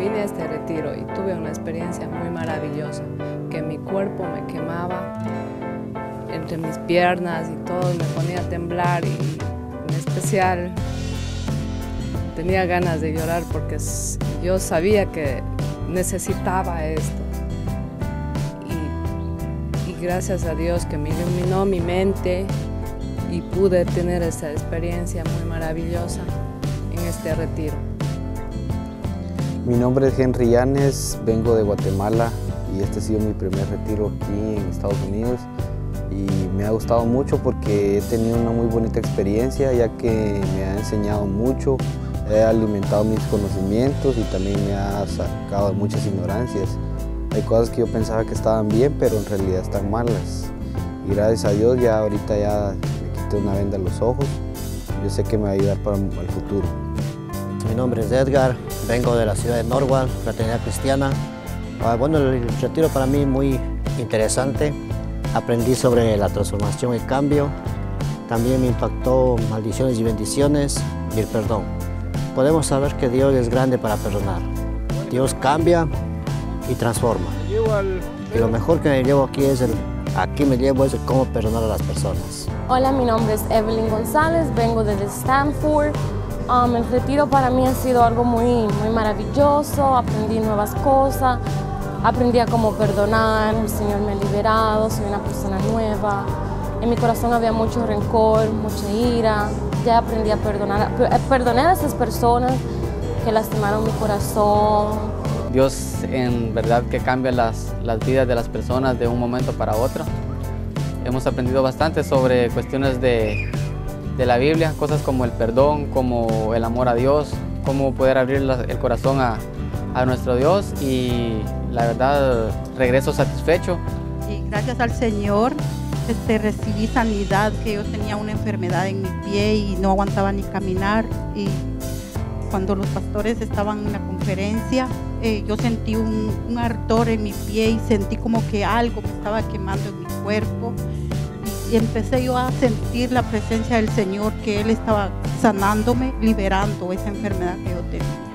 vine a este retiro y tuve una experiencia muy maravillosa, que mi cuerpo me quemaba entre mis piernas y todo, me ponía a temblar y en especial tenía ganas de llorar porque yo sabía que necesitaba esto. Y gracias a Dios que me iluminó mi mente y pude tener esta experiencia muy maravillosa en este retiro. Mi nombre es Henry Yanes, vengo de Guatemala y este ha sido mi primer retiro aquí en Estados Unidos y me ha gustado mucho porque he tenido una muy bonita experiencia ya que me ha enseñado mucho, he alimentado mis conocimientos y también me ha sacado de muchas ignorancias. Hay cosas que yo pensaba que estaban bien pero en realidad están malas y gracias a Dios ya ahorita ya me quité una venda de los ojos, yo sé que me va a ayudar para el futuro. Mi nombre es Edgar, vengo de la ciudad de Norwalk, Fraternidad Cristiana. Bueno, el retiro para mí muy interesante. Aprendí sobre la transformación y el cambio. También me impactó maldiciones y bendiciones y el perdón. Podemos saber que Dios es grande para perdonar. Dios cambia y transforma. Y lo mejor que me llevo aquí es el cómo perdonar a las personas. Hola, mi nombre es Evelyn González, vengo desde Stanford. El retiro para mí ha sido algo muy maravilloso, aprendí nuevas cosas, aprendí a cómo perdonar, el Señor me ha liberado, soy una persona nueva. En mi corazón había mucho rencor, mucha ira, ya aprendí a perdonar a esas personas que lastimaron mi corazón. Dios en verdad que cambia las vidas de las personas de un momento para otro. Hemos aprendido bastante sobre cuestiones de la Biblia, cosas como el perdón, como el amor a Dios, cómo poder abrir el corazón a nuestro Dios y la verdad regreso satisfecho. Y gracias al Señor recibí sanidad, que yo tenía una enfermedad en mi pie y no aguantaba ni caminar y cuando los pastores estaban en la conferencia yo sentí un ardor en mi pie y sentí como que algo me estaba quemando en mi cuerpo. Y empecé yo a sentir la presencia del Señor, que Él estaba sanándome, liberando esa enfermedad que yo tenía.